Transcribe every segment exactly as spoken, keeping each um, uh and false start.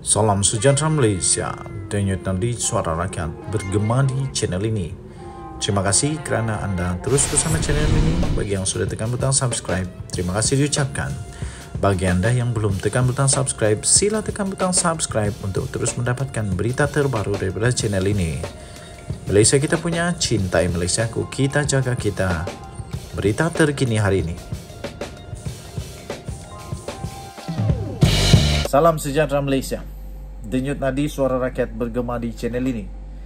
Salam sejahtera Malaysia, denyut nadi suara rakyat bergema di channel ini. Terima kasih kerana anda terus bersama channel ini. Bagi yang sudah tekan butang subscribe, terima kasih diucapkan. Bagi anda yang belum tekan butang subscribe, sila tekan butang subscribe untuk terus mendapatkan berita terbaru daripada channel ini. Malaysia kita punya, cintai Malaysiaku, kita jaga kita. Berita terkini hari ini. Salam sejahtera Malaysia. Denyut nadi suara rakyat bergema di channel ini.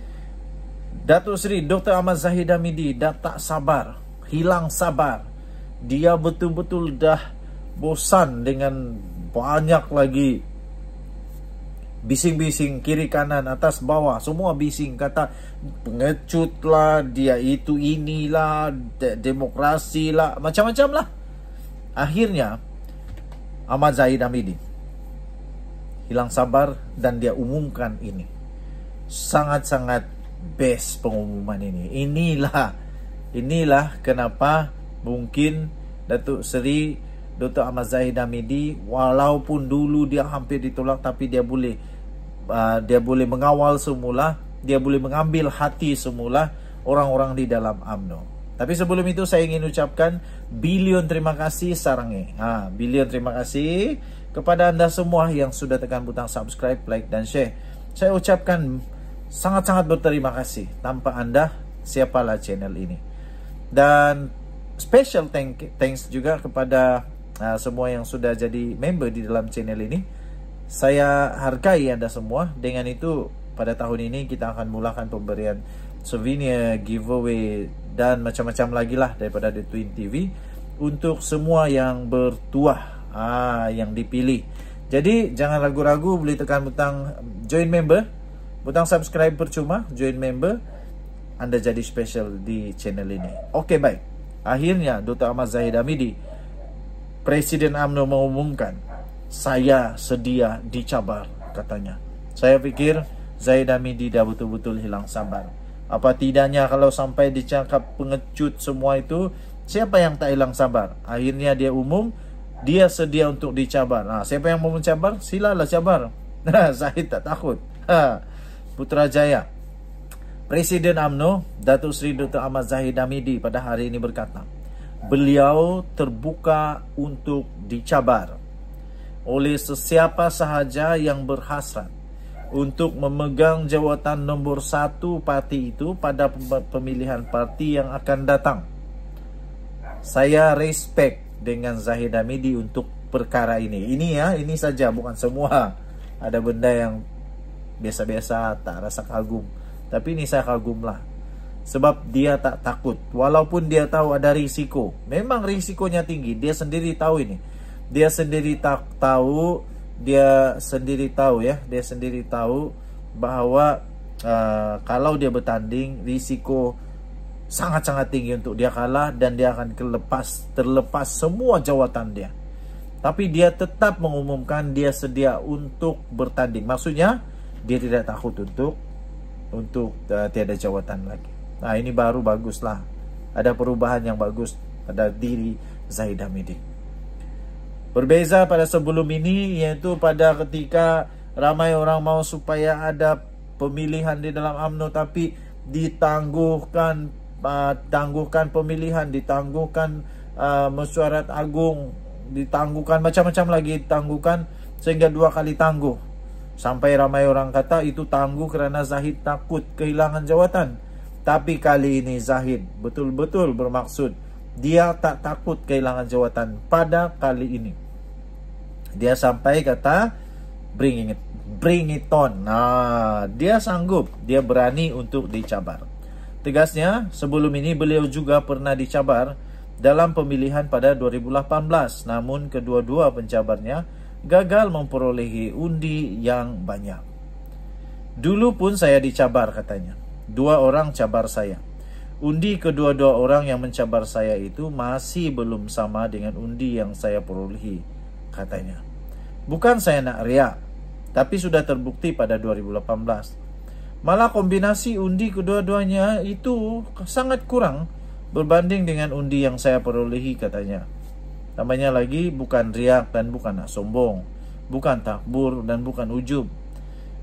Datuk Seri Doktor Ahmad Zahid Hamidi dah tak sabar, hilang sabar. Dia betul-betul dah bosan dengan banyak lagi bising-bising kiri kanan atas bawah, semua bising, kata pengecut lah, dia itu inilah, de demokrasi lah, macam-macam lah. Akhirnya Ahmad Zahid Hamidi hilang sabar dan dia umumkan ini. Sangat-sangat best pengumuman ini. Inilah inilah kenapa mungkin Datuk Seri Doktor Ahmad Zahid Hamidi, walaupun dulu dia hampir ditolak, tapi dia boleh uh, dia boleh mengawal semula, dia boleh mengambil hati semula orang-orang di dalam U M N O. Tapi sebelum itu saya ingin ucapkan bilion terima kasih sarangi. Ha, bilion terima kasih kepada anda semua yang sudah tekan butang subscribe, like dan share. Saya ucapkan sangat-sangat berterima kasih. Tanpa anda, siapalah channel ini. Dan special thank thanks juga kepada uh, semua yang sudah jadi member di dalam channel ini. Saya hargai anda semua. Dengan itu, pada tahun ini kita akan mulakan pemberian souvenir, giveaway dan macam-macam lagi lah daripada The Twin T V untuk semua yang bertuah, ah, yang dipilih. Jadi jangan ragu-ragu, boleh tekan butang join member, butang subscribe percuma, join member, anda jadi special di channel ini. Okey, baik. Akhirnya Doktor Ahmad Zahid Hamidi, Presiden U M N O, mengumumkan, saya sedia dicabar, katanya. Saya fikir Zahid Hamidi dah betul-betul hilang sabar. Apa tidaknya kalau sampai dicakap pengecut semua itu, siapa yang tak hilang sabar? Akhirnya dia umum, dia sedia untuk dicabar. Nah, siapa yang mau mencabar? Silalah cabar. Nah, Zahid tak takut. Ha, Putrajaya. Presiden U M N O, Datuk Seri Doktor Ahmad Zahid Hamidi pada hari ini berkata, beliau terbuka untuk dicabar oleh sesiapa sahaja yang berhasrat untuk memegang jawatan nombor satu parti itu pada pemilihan parti yang akan datang. Saya respect dengan Zahid Hamidi untuk perkara ini. Ini ya, ini saja, bukan semua. Ada benda yang biasa-biasa, tak rasa kagum. Tapi ini saya kagum lah. Sebab dia tak takut. Walaupun dia tahu ada risiko. Memang risikonya tinggi. Dia sendiri tahu ini. Dia sendiri tak tahu, dia sendiri tahu ya. Dia sendiri tahu bahawa uh, kalau dia bertanding, risiko sangat-sangat tinggi untuk dia kalah dan dia akan terlepas, terlepas semua jawatan dia. Tapi dia tetap mengumumkan dia sedia untuk bertanding. Maksudnya dia tidak takut untuk untuk uh, tiada jawatan lagi. Nah, ini baru baguslah. Ada perubahan yang bagus pada diri Zahid Hamidi. Berbeza pada sebelum ini, iaitu pada ketika ramai orang mau supaya ada pemilihan di dalam U M N O tapi ditangguhkan, Uh, tangguhkan pemilihan, ditangguhkan uh, mesyuarat agung, ditangguhkan macam-macam lagi, ditangguhkan sehingga dua kali tangguh. Sampai ramai orang kata itu tangguh kerana Zahid takut kehilangan jawatan. Tapi kali ini Zahid betul-betul bermaksud dia tak takut kehilangan jawatan pada kali ini. Dia sampai kata bring it, bring it on. Nah, dia sanggup, dia berani untuk dicabar. Tegasnya, sebelum ini beliau juga pernah dicabar dalam pemilihan pada dua ribu lapan belas. Namun kedua-dua pencabarnya gagal memperolehi undi yang banyak. Dulu pun saya dicabar, katanya. Dua orang cabar saya. Undi kedua-dua orang yang mencabar saya itu masih belum sama dengan undi yang saya perolehi, katanya. Bukan saya nak riak, tapi sudah terbukti pada dua ribu lapan belas. Malah kombinasi undi kedua-duanya itu sangat kurang berbanding dengan undi yang saya perolehi, katanya. Tambahnya lagi, bukan riak dan bukan nak sombong, bukan takbur dan bukan ujub.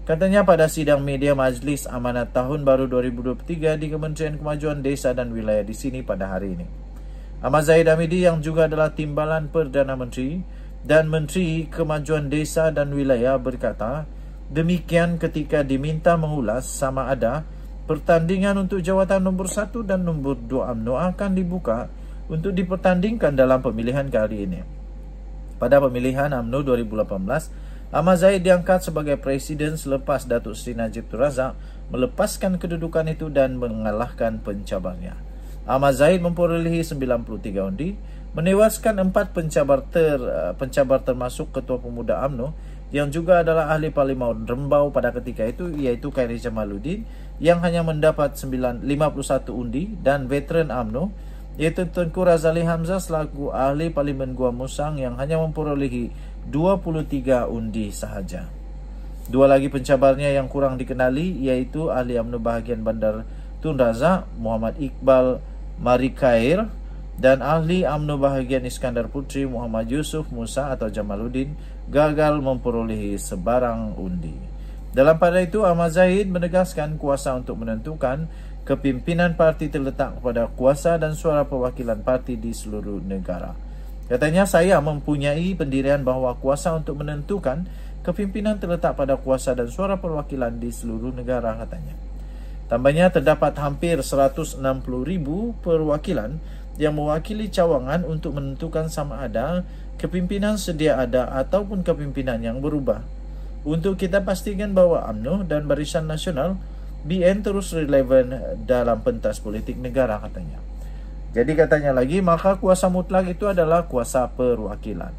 Katanya pada sidang media Majlis Amanat Tahun Baru dua ribu dua puluh tiga di Kementerian Kemajuan Desa dan Wilayah di sini pada hari ini. Ahmad Zahid Hamidi yang juga adalah Timbalan Perdana Menteri dan Menteri Kemajuan Desa dan Wilayah berkata demikian ketika diminta mengulas sama ada pertandingan untuk jawatan nombor satu dan nombor dua U M N O akan dibuka untuk dipertandingkan dalam pemilihan kali ini. Pada pemilihan U M N O dua ribu lapan belas, Ahmad Zahid diangkat sebagai Presiden selepas Datuk Seri Najib Tun Razak melepaskan kedudukan itu dan mengalahkan pencabarnya. Ahmad Zahid memperolehi sembilan puluh tiga undi, menewaskan empat pencabar ter pencabar termasuk Ketua Pemuda U M N O yang juga adalah ahli Parlimen Rembau pada ketika itu, iaitu Khairi Jamaluddin yang hanya mendapat lima puluh satu undi, dan veteran U M N O iaitu Tunku Razali Hamzah selaku ahli Parlimen Gua Musang yang hanya memperolehi dua puluh tiga undi sahaja. Dua lagi pencabarnya yang kurang dikenali iaitu ahli U M N O bahagian Bandar Tun Razak Muhammad Iqbal Marikair dan ahli U M N O bahagian Iskandar Putri Muhammad Yusuf Musa atau Jamaluddin gagal memperolehi sebarang undi. Dalam pada itu, Ahmad Zahid menegaskan kuasa untuk menentukan kepimpinan parti terletak pada kuasa dan suara perwakilan parti di seluruh negara. Katanya, saya mempunyai pendirian bahawa kuasa untuk menentukan kepimpinan terletak pada kuasa dan suara perwakilan di seluruh negara, katanya. Tambahnya, terdapat hampir seratus enam puluh ribu perwakilan yang mewakili cawangan untuk menentukan sama ada kepimpinan sedia ada ataupun kepimpinan yang berubah. Untuk kita pastikan bahawa U M N O dan Barisan Nasional B N terus relevan dalam pentas politik negara, katanya. Jadi katanya lagi, maka kuasa mutlak itu adalah kuasa perwakilan.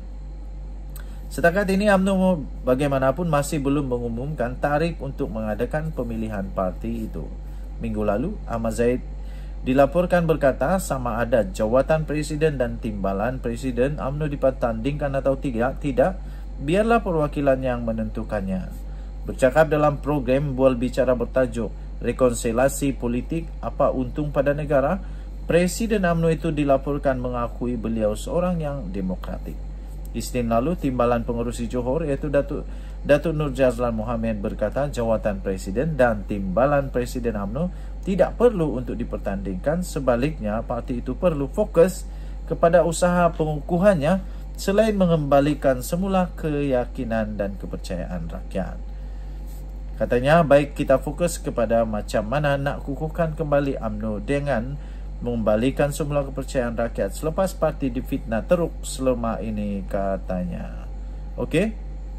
Setakat ini U M N O bagaimanapun masih belum mengumumkan tarikh untuk mengadakan pemilihan parti itu. Minggu lalu, Ahmad Zahid dilaporkan berkata sama ada jawatan presiden dan timbalan presiden U M N O dipertandingkan atau tidak, tidak, biarlah perwakilan yang menentukannya. Bercakap dalam program Bual Bicara bertajuk Rekonsiliasi Politik, Apa Untung pada Negara, Presiden U M N O itu dilaporkan mengakui beliau seorang yang demokratik. Isnin lalu, Timbalan Pengerusi Johor iaitu Datuk Datuk Nur Jazlan Mohamad berkata jawatan Presiden dan Timbalan Presiden U M N O tidak perlu untuk dipertandingkan. Sebaliknya, parti itu perlu fokus kepada usaha pengukuhannya selain mengembalikan semula keyakinan dan kepercayaan rakyat. Katanya, baik kita fokus kepada macam mana nak kukuhkan kembali U M N O dengan mengembalikan semula kepercayaan rakyat selepas parti difitnah teruk selama ini, katanya. Okey.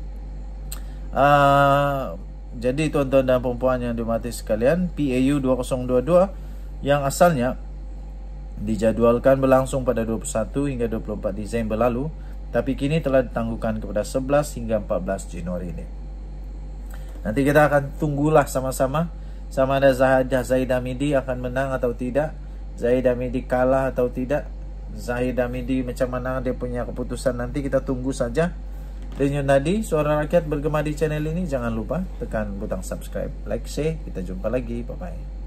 Uh, jadi tuan-tuan dan puan-puan yang dihormati sekalian, P A U dua ribu dua puluh dua yang asalnya dijadualkan berlangsung pada dua puluh satu hingga dua puluh empat Disember lalu, tapi kini telah ditangguhkan kepada sebelas hingga empat belas Januari ini. Nanti kita akan tunggulah sama-sama sama ada Zahid Hamidi akan menang atau tidak, Zahid Hamidi kalah atau tidak, Zahid Hamidi macam mana dia punya keputusan, nanti kita tunggu saja. Dan tadi Suara Rakyat bergema di channel ini, jangan lupa tekan butang subscribe, like, share. Kita jumpa lagi, bye bye.